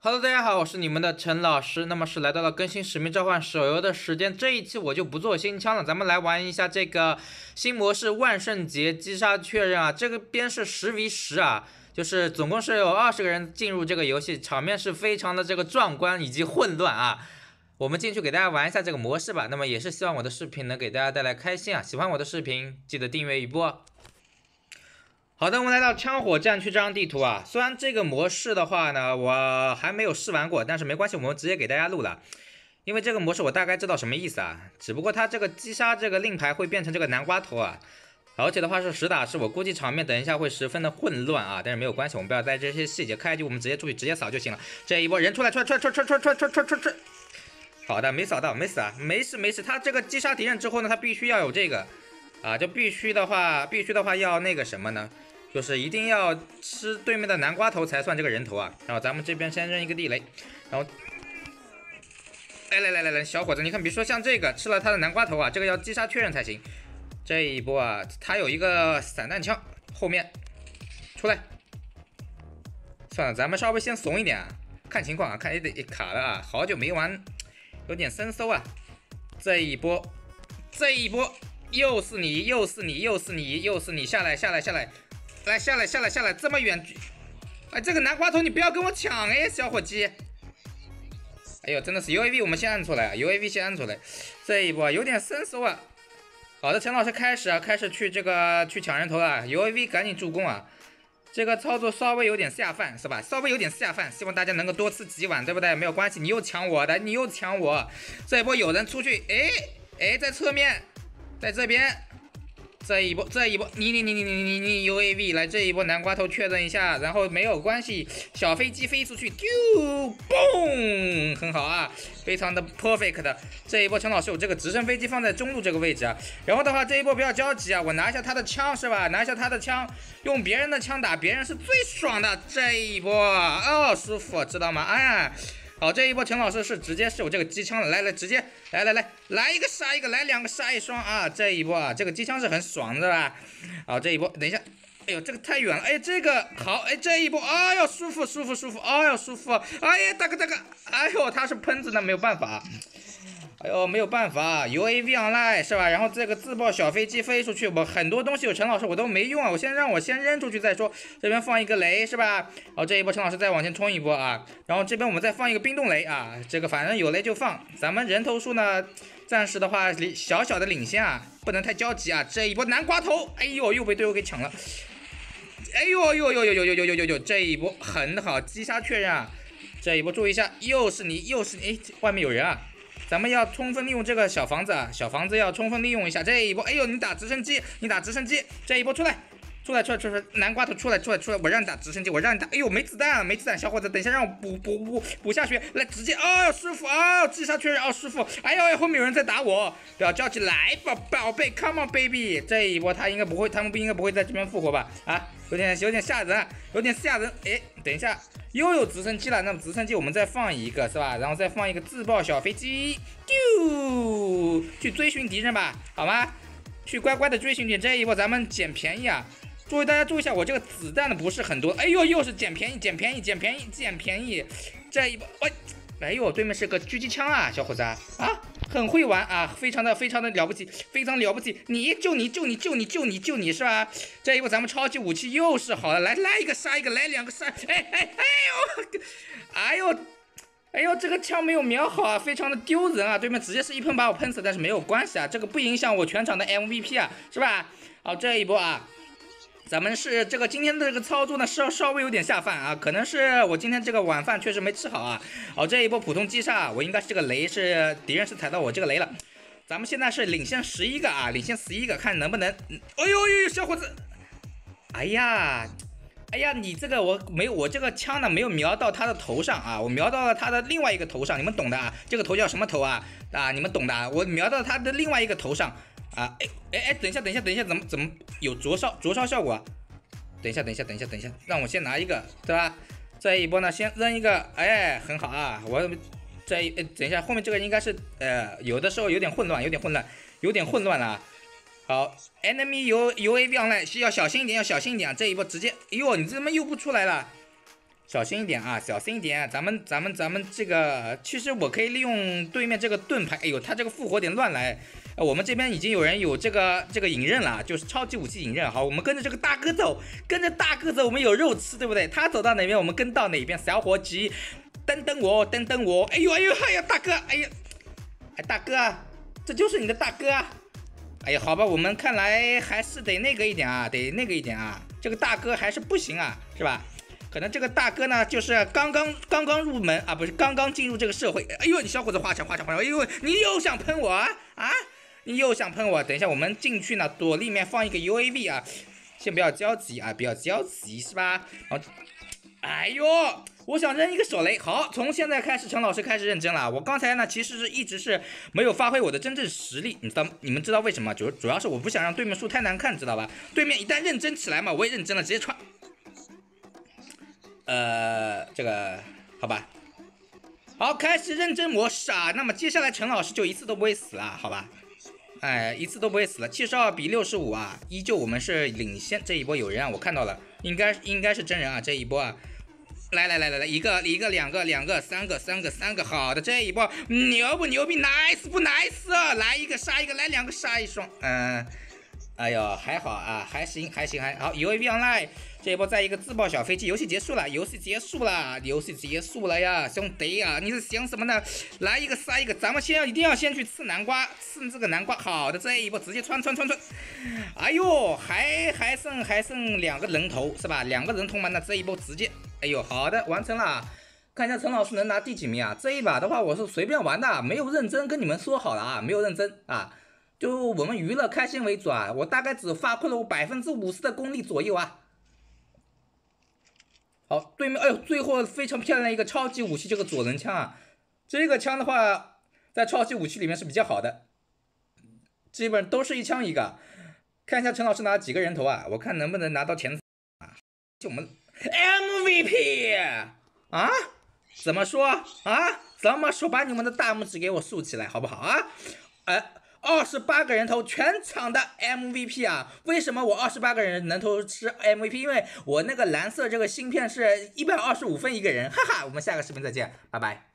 Hello，大家好，我是你们的陈老师。那么是来到了更新《使命召唤》手游的时间，这一期我就不做新枪了，咱们来玩一下这个新模式万圣节击杀确认啊。这个边是10v10啊，就是总共是有20个人进入这个游戏，场面是非常的这个壮观以及混乱啊。我们进去给大家玩一下这个模式吧。那么也是希望我的视频能给大家带来开心啊。喜欢我的视频记得订阅一波。好的，我们来到枪火战区这张地图啊。虽然这个模式的话呢，我还没有试玩过，但是没关系，我们直接给大家录了。因为这个模式我大概知道什么意思啊，只不过它这个击杀这个令牌会变成这个南瓜头啊，而且的话是实打实，我估计场面等一下会十分的混乱啊。但是没有关系，我们不要在这些细节，开局我们直接出去直接扫就行了。这一波人出来，好的，没扫到，没死啊，没事，他这个击杀敌人之后呢，他必须要有这个。啊，就必须的话要那个什么呢？就是一定要吃对面的南瓜头才算这个人头啊。然后咱们这边先扔一个地雷，然后，来，小伙子，你看，比如说像这个吃了他的南瓜头啊，这个要击杀确认才行。这一波啊，他有一个散弹枪，后面出来。算了，咱们稍微先怂一点啊，看情况啊，看得卡了啊，好久没玩，有点生疏啊。这一波。又是你，下来，来下来，这么远，哎，这个南瓜头你不要跟我抢哎，小伙计！哎呦，真的是 UAV 我们先按出来啊 ，UAV 先按出来，这一波有点生疏啊。好的，陈老师开始去抢人头了 ，UAV 赶紧助攻啊！这个操作稍微有点下饭是吧？稍微有点下饭，希望大家能够多吃几碗，对不对？没有关系，你又抢我的，这一波有人出去，哎，在侧面。在这边，这一波，你 UAV 来这一波南瓜头确认一下，然后没有关系，小飞机飞出去，丢，嘣，很好啊，非常的 perfect 的。这一波陈老师有这个直升飞机放在中路这个位置啊，然后的话这一波不要着急啊，我拿一下他的枪是吧？拿一下他的枪，用别人的枪打别人是最爽的。这一波哦，舒服，知道吗？哎。好，这一波陈老师是直接是有这个机枪的，来，直接来一个杀一个，来两个杀一双啊！这一波啊，这个机枪是很爽的吧？好，这一波，等一下，哎呦，这个太远了，哎，这个好，哎，这一波，哎呦，舒服，哎呦，舒服，哎呀，大哥，哎呦，他是喷子，那没有办法。哎呦，没有办法 ，UAV online 是吧？然后这个自爆小飞机飞出去，我很多东西有陈老师我都没用啊，让我先扔出去再说。这边放一个雷是吧？好，这一波陈老师再往前冲一波啊，然后这边我们再放一个冰冻雷啊，这个反正有雷就放。咱们人头数呢，暂时的话小小的领先啊，不能太焦急啊。这一波南瓜头，哎呦，又被队友给抢了。哎呦，这一波很好，击杀确认啊。这一波注意一下，又是你，哎，外面有人啊。咱们要充分利用这个小房子啊，小房子要充分利用一下。这一波，哎呦，你打直升机，这一波出来，南瓜头出来，我让你打直升机，我让你打，哎呦，没子弹，小伙子，等一下让我补下血，来直接，哦，师傅，哦，击杀确认，哦，师傅，哎呦，后面有人在打我，不要着急，来吧，宝贝 ，come on baby，这一波他们应该不会在这边复活吧？啊，有点吓人，哎，等一下。又有直升机了，那么直升机我们再放一个是吧？然后再放一个自爆小飞机，丢，去追寻敌人吧，好吗？去乖乖的追寻敌人。这一波咱们捡便宜啊！大家注意一下，我这个子弹的不是很多。哎呦，又是捡便宜。这一波，哎呦，对面是个狙击枪啊，小伙子啊，很会玩啊，非常的了不起，非常了不起。就你是吧？这一波咱们超级武器又是好了，来一个杀一个，来两个杀，哎呦，这个枪没有瞄好啊，非常的丢人啊！对面直接是一喷把我喷死，但是没有关系啊，这个不影响我全场的 MVP 啊，是吧？好，这一波啊。咱们是这个今天的这个操作呢，稍微有点下饭啊，可能是我今天这个晚饭确实没吃好啊。好，这一波普通击杀，我应该是这个雷是敌人是踩到我这个雷了。咱们现在是领先11个啊，看能不能，哎呦，小伙子，哎呀，你这个我这个枪呢没有瞄到他的头上啊，我瞄到了他的另外一个头上，你们懂的啊，这个头叫什么头啊？你们懂的啊，我瞄到他的另外一个头上。等一下，怎么有灼烧效果啊？等一下，让我先拿一个，对吧？这一波呢，先扔一个，哎，很好啊。等一下，后面这个应该是有的时候有点混乱了啊。好 ，enemy UAV online 是要小心一点，这一波直接，哎呦，你怎么又不出来了？ 小心一点啊，小心一点。咱们这个，其实我可以利用对面这个盾牌。哎呦，他这个复活点乱来。我们这边已经有人有这个隐刃了，就是超级武器隐刃。好，我们跟着这个大哥走，跟着大哥走，我们有肉吃，对不对？他走到哪边，我们跟到哪边。小伙计，等等我，等等我。哎呦哎呦，哎呀，大哥，哎呀，哎大哥啊，这就是你的大哥啊。哎呀，好吧，我们看来还是得那个一点啊，得那个一点啊。这个大哥还是不行啊，是吧？可能这个大哥呢，就是刚刚入门啊，不是刚刚进入这个社会。哎呦，你小伙子花枪！哎呦，你又想喷我啊？啊，你又想喷我？等一下，我们进去呢，躲里面放一个 UAV 啊，先不要焦急啊，不要焦急是吧？然后，哎呦，我想扔一个手雷。好，从现在开始，陈老师开始认真了。我刚才呢，其实是一直是没有发挥我的真正实力，你们知道为什么？主要是我不想让对面输太难看，知道吧？对面一旦认真起来嘛，我也认真了，直接穿。这个好吧，好，开始认真模式啊。那么接下来陈老师就一次都不会死了，好吧？哎，一次都不会死了。72比65啊，依旧我们是领先。这一波有人啊，我看到了，应该是真人啊。这一波啊，来，一个，两个，三个，好的，这一波牛不牛逼 ？nice 不 nice？ 来一个杀一个，来两个杀一双，哎呦，还好啊，还行，还好。UAV online 这一波再一个自爆小飞机，游戏结束了呀，兄弟啊，你是想什么呢？来一个杀一个，咱们一定要先去刺南瓜，刺这个南瓜。好的，这一波直接穿。哎呦，还剩两个人头是吧？两个人头嘛，那这一波直接，哎呦，好的，完成了。看一下陈老师能拿第几名啊？这一把的话，我是随便玩的，没有认真，跟你们说好了啊，没有认真啊。就我们娱乐开心为主啊，我大概只发挥了我50%的功力左右啊。好，对面，哎呦，最后非常漂亮的一个超级武器，这个左轮枪啊，这个枪的话，在超级武器里面是比较好的，基本都是一枪一个。看一下陈老师拿了几个人头啊，我看能不能拿到前4啊。就我们 MVP 啊，怎么说啊？怎么说？把你们的大拇指给我竖起来，好不好啊？28个人头，全场的 MVP 啊！为什么我28个人能头吃 MVP？ 因为我那个蓝色这个芯片是125分一个人，哈哈！我们下个视频再见，拜拜。